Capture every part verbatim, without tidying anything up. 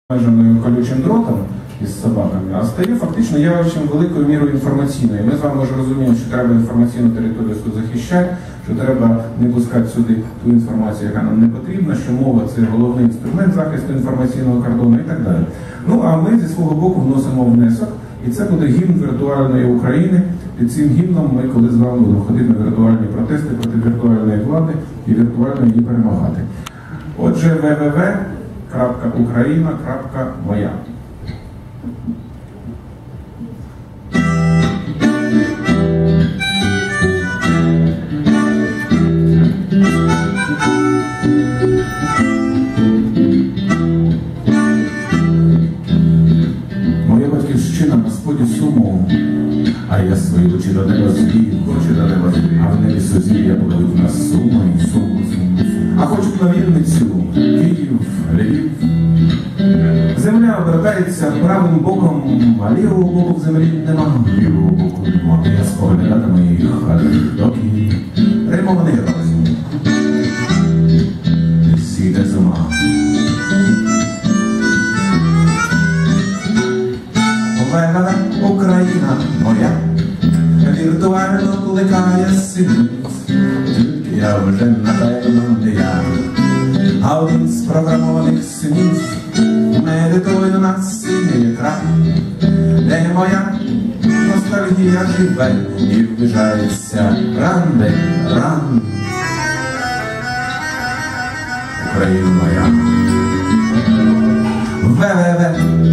обмеженою колючим дротом із собаками, а стає фактично явищем великою мірою інформаційною. Ми з вами вже розуміємо, що треба інформаційну територію захищати, що треба не пускати сюди ту інформацію, яка нам не потрібна, що мова – це головний інструмент захисту інформаційного кордону і так далі. Ну, а ми зі свого боку вносимо внесок, і це буде гімн віртуальної України. Під цим гімном ми, коли з вами будемо ходити на віртуальні протести проти віртуальної влади і віртуально її перемагати. Отже, ве ве ве крапка україна крапка моя. Моя батьківщина на сході Суму, а я свої очі до неба звів, очі до неба звів, а в небі сузір'я половив на Суми, Суму, Суму, Суму. А хочуть на Вінницю, Київ, Львів. Земля обертається правим боком, а лівого боку в землі нема. Лівого боку нема. Я споглядатиму їх доки римований розум зійде з ума. Ве-ве-ве, Україна моя, віртуально кликає синів. Тільки я вже напевно не я, а один з програмованих синів медитую на синій екран, де моя ностальгія живе і ввижається ран, ран. Україна моя, ве-ве-ве.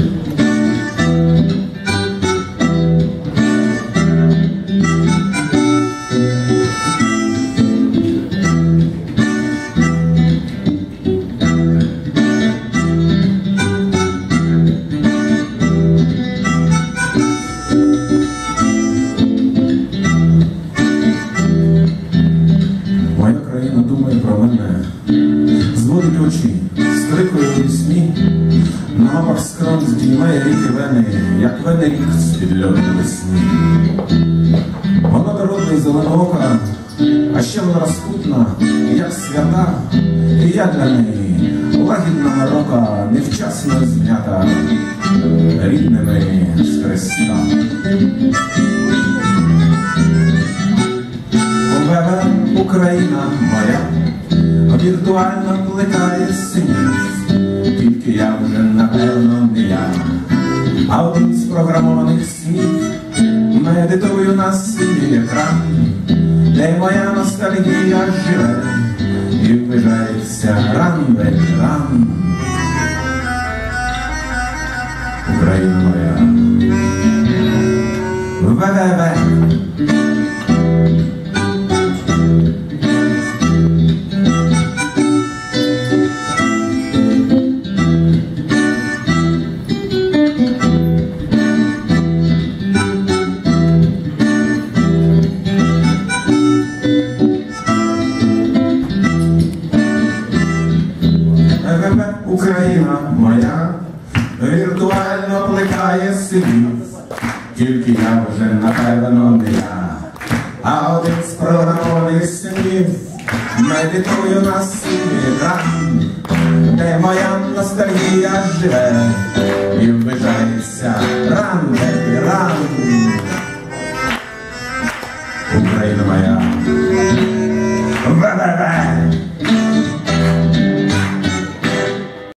Моя країна думає про мене, зводить очі, стрикує пісні, на мапах скрон здіймає ріки вени, як вени рік з-під льоду весні. Вона дородна і зеленоока, а ще вона розпутна, як свята, і я для неї лагідна морока, невчасно знята рідними з хреста. Ве-ве, Україна моя, віртуально кликає синів. Тільки я вже напевно не я, а один з програмованих снів. Медитую на синій екран, де моя ностальгія живе і ввижається ран, ран. Україна моя, ве-ве-ве. Україна моя, віртуально плекає синів. Тільки я вже напевно не я, а один з програмованих синів. Медитую на синій екран, де моя ностальгія живе і ввижається ран, ран. Україна моя, ве-ве-ве.